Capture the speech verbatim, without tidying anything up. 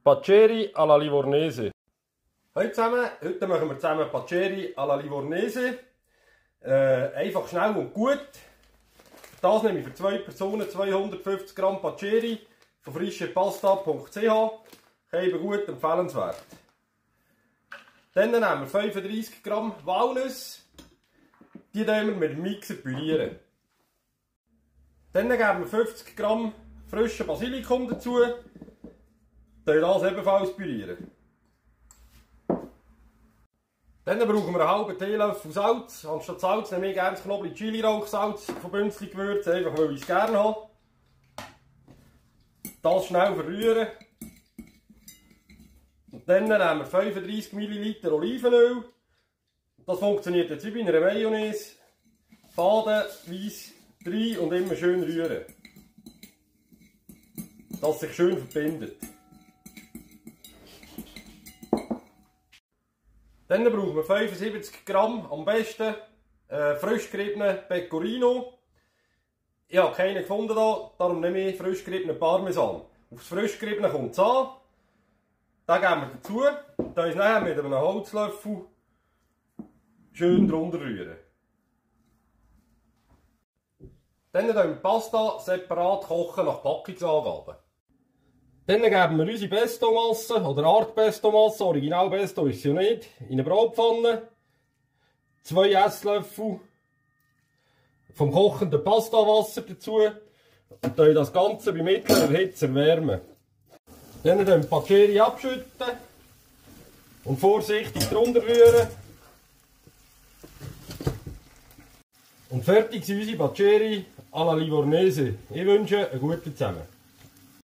Paccheri alla Livornese. Hallo zusammen, heute machen wir zusammen Paccheri alla Livornese. Äh, einfach schnell und gut. Das nehme ich für zwei Personen zweihundertfünfzig Gramm Paccheri von frischepasta punkt c h. Eben gut, empfehlenswert. Dann nehmen wir fünfunddreissig Gramm Walnüsse. Die wir mit dem Mixer pürieren. Dann geben wir fünfzig Gramm frischen Basilikum dazu. Das ebenfalls pürieren. Dann brauchen wir einen halben Teelöffel Salz. Anstatt Salz nehme ich gerne das Knoblauch Chili Rauchsalz von Bünzli Gewürz, einfach weil ich es gerne habe. Das schnell verrühren. Und dann nehmen wir fünfunddreissig Milliliter Olivenöl. Das funktioniert jetzt wie bei einer Mayonnaise. Fadenweise rein und immer schön rühren. Dass es sich schön verbindet. Dann brauchen wir fünfundsiebzig Gramm, am besten äh, frisch geriebenen Pecorino. Ich habe keinen gefunden hier, darum nehme ich frisch geriebenen Parmesan. Auf das frisch geriebene kommt es an. Den geben wir dazu. Da ist nachher mit einem Holzlöffel schön drunter rühren. Dann kochen wir die Pasta separat kochen nach Packungsangaben. Dann geben wir unsere Pesto-Masse oder Art Pesto-Masse, Original Pesto ist sie ja nicht, in eine Bratpfanne. Zwei Esslöffel vom kochenden Pastawasser dazu und das Ganze bei mittlerer Hitze erwärmen. Dann den Paccheri abschütten und vorsichtig drunter rühren. Und fertig sind unsere Paccheri alla Livornese. Ich wünsche einen guten zusammen.